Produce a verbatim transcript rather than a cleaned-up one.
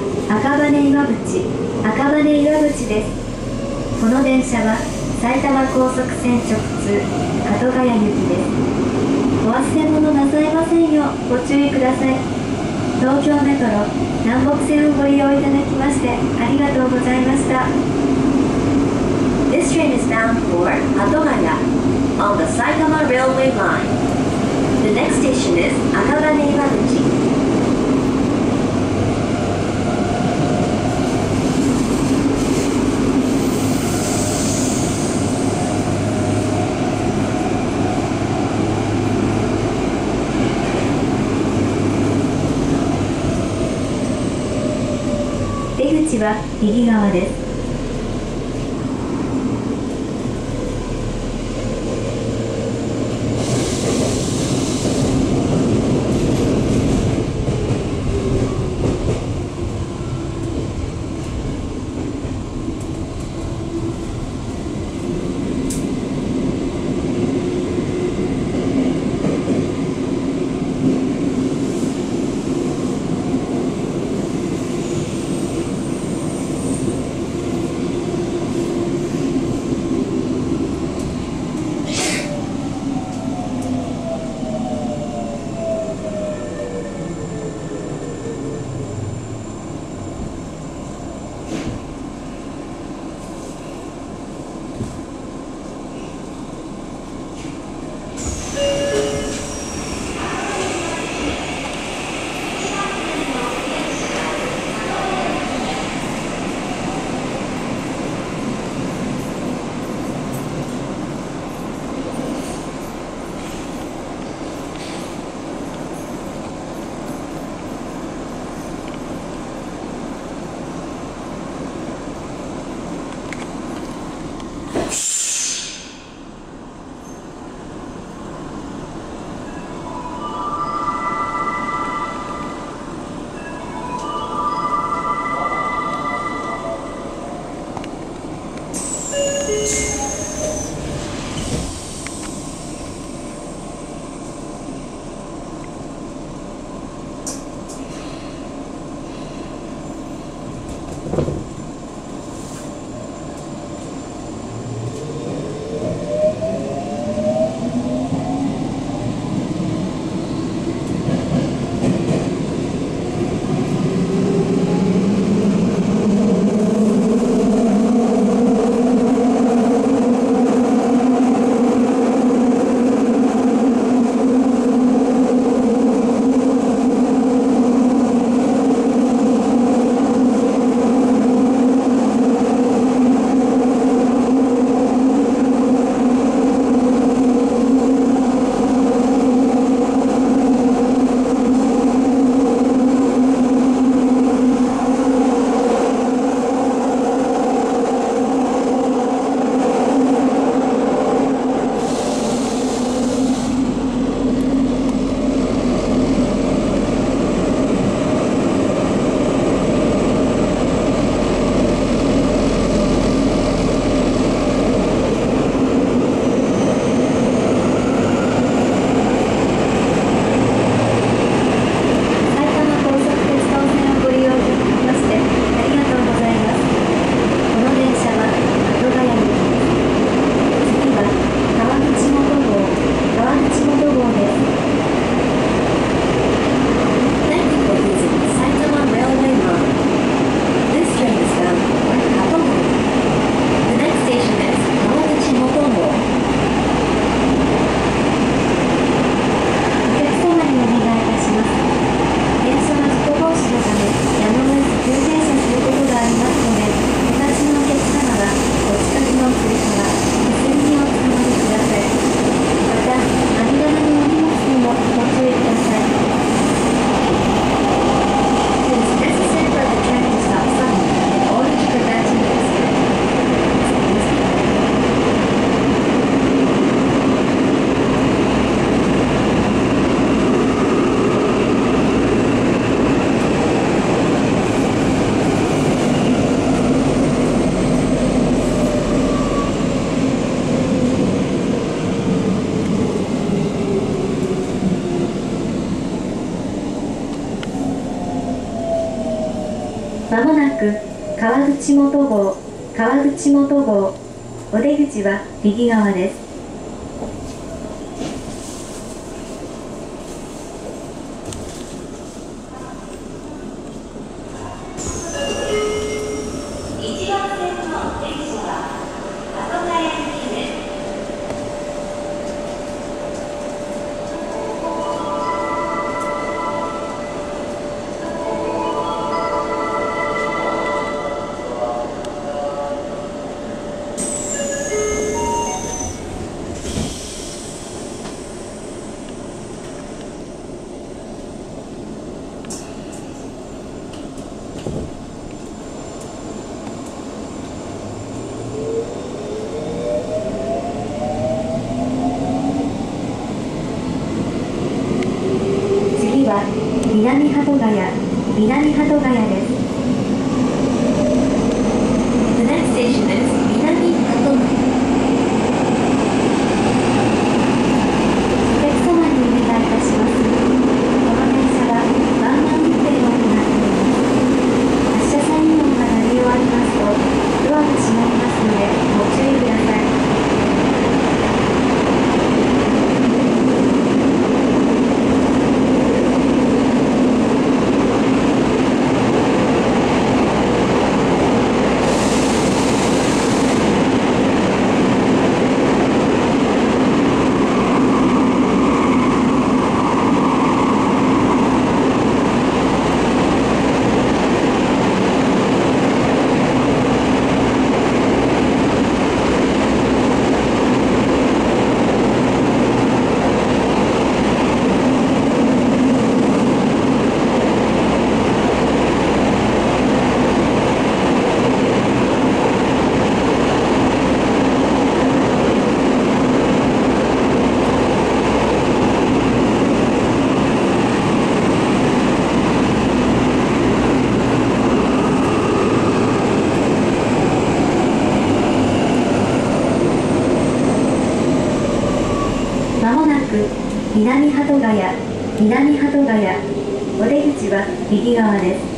赤羽岩淵、赤羽岩淵です。この電車は埼玉高速線直通鳩ヶ谷行きです。お忘れ物なさいませんようご注意ください。東京メトロ南北線をご利用いただきましてありがとうございました。 This train is bound for Hatogaya on the Saitama Railway Line. The next station is Akabane Iwabuchi. 出口は右側です。 まもなく川口元号、川口元号、お出口は右側です。 いちばん線の電車は鳩ヶ谷行きです。 次は南鳩ヶ谷、南鳩ヶ谷です。 The next station is 南鳩ヶ谷。 お客様にお願いいたします。この電車はワンマン運転を行っています。発車サイン音が鳴り終わりますと、ドアが閉まりますので、ご注意ください。まもなく南鳩ヶ谷、南鳩ヶ谷、お出口は右側です。